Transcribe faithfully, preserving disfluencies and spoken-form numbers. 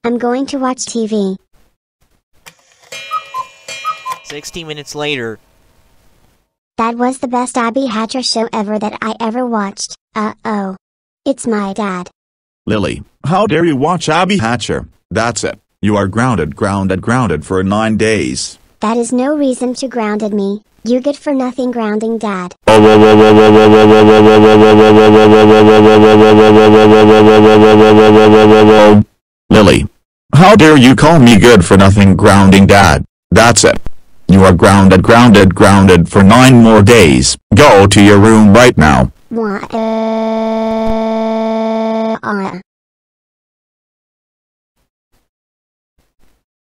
I'm going to watch T V. Sixty minutes later. That was the best Abby Hatcher show ever that I ever watched. Uh-oh. It's my dad. Lily, how dare you watch Abby Hatcher? That's it. You are grounded, grounded, grounded for nine days. That is no reason to grounded me, you good for nothing grounding dad. Lily, how dare you call me good for nothing grounding dad? That's it. You are grounded, grounded, grounded for nine more days. Go to your room right now. What? Uh, uh.